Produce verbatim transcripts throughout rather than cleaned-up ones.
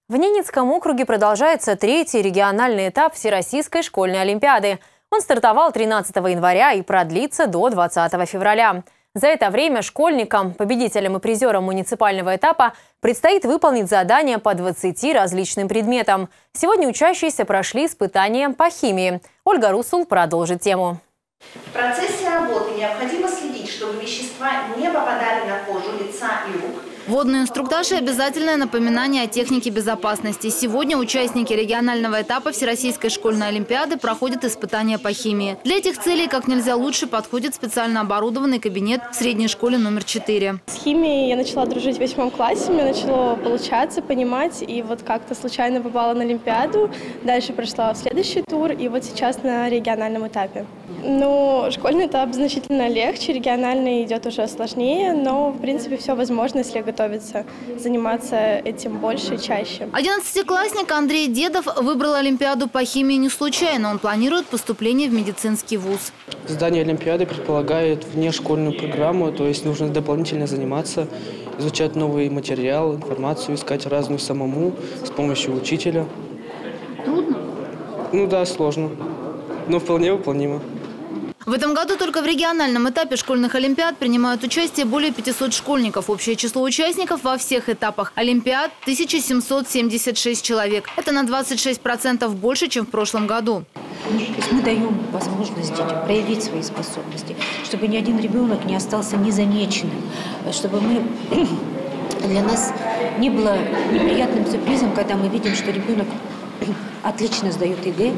В Ненецком округе продолжается третий региональный этап Всероссийской школьной олимпиады. Он стартовал тринадцатого января и продлится до двадцатого февраля. За это время школьникам, победителям и призерам муниципального этапа предстоит выполнить задания по двадцати различным предметам. Сегодня учащиеся прошли испытания по химии. Ольга Русул продолжит тему. В процессе работы необходимо следить, чтобы вещества не попадали на кожу лица и рук. Водный инструктаж и обязательное напоминание о технике безопасности. Сегодня участники регионального этапа Всероссийской школьной олимпиады проходят испытания по химии. Для этих целей как нельзя лучше подходит специально оборудованный кабинет в средней школе номер четыре. С химией я начала дружить в восьмом классе, мне начало получаться, понимать, и вот как-то случайно попала на олимпиаду. Дальше прошла в следующий тур, и вот сейчас на региональном этапе. Ну, школьный этап значительно легче, региональный идет уже сложнее, но, в принципе, все возможно, если готовиться, заниматься этим больше и чаще. Одиннадцатиклассник Андрей Дедов выбрал олимпиаду по химии не случайно. Он планирует поступление в медицинский вуз. Сдание олимпиады предполагает внешкольную программу, то есть нужно дополнительно заниматься, изучать новый материал, информацию, искать разную самому с помощью учителя. Трудно? Ну да, сложно, но вполне выполнимо. В этом году только в региональном этапе школьных олимпиад принимают участие более пятисот школьников. Общее число участников во всех этапах олимпиад – тысяча семьсот семьдесят шесть человек. Это на двадцать шесть процентов больше, чем в прошлом году. То есть мы даем возможность детям проявить свои способности, чтобы ни один ребенок не остался незамеченным, чтобы мы, для нас не было неприятным сюрпризом, когда мы видим, что ребенок отлично сдает ЕГЭ,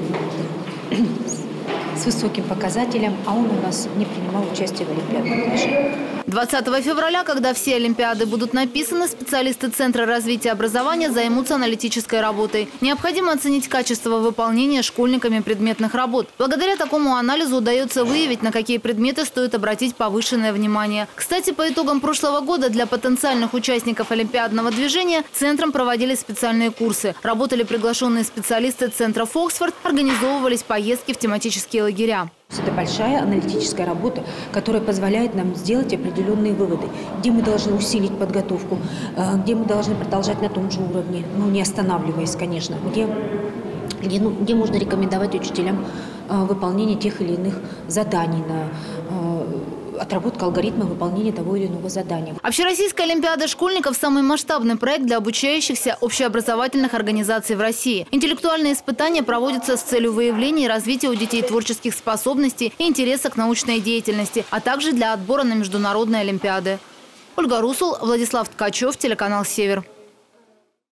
с высоким показателем, а он у нас не принимал участие в олимпиадном движении. двадцатого февраля, когда все олимпиады будут написаны, специалисты Центра развития образования займутся аналитической работой. Необходимо оценить качество выполнения школьниками предметных работ. Благодаря такому анализу удается выявить, на какие предметы стоит обратить повышенное внимание. Кстати, по итогам прошлого года для потенциальных участников олимпиадного движения Центром проводились специальные курсы. Работали приглашенные специалисты Центра Фоксфорд, организовывались поездки в тематические лагеря. Это большая аналитическая работа, которая позволяет нам сделать определенные выводы, где мы должны усилить подготовку, где мы должны продолжать на том же уровне, ну не останавливаясь, конечно, где, где, ну, где можно рекомендовать учителям выполнение тех или иных заданий на отработка алгоритма выполнения того или иного задания. Общероссийская олимпиада школьников – самый масштабный проект для обучающихся общеобразовательных организаций в России. Интеллектуальные испытания проводятся с целью выявления и развития у детей творческих способностей и интереса к научной деятельности, а также для отбора на международные олимпиады. Ольга Русул, Владислав Ткачев, телеканал «Север».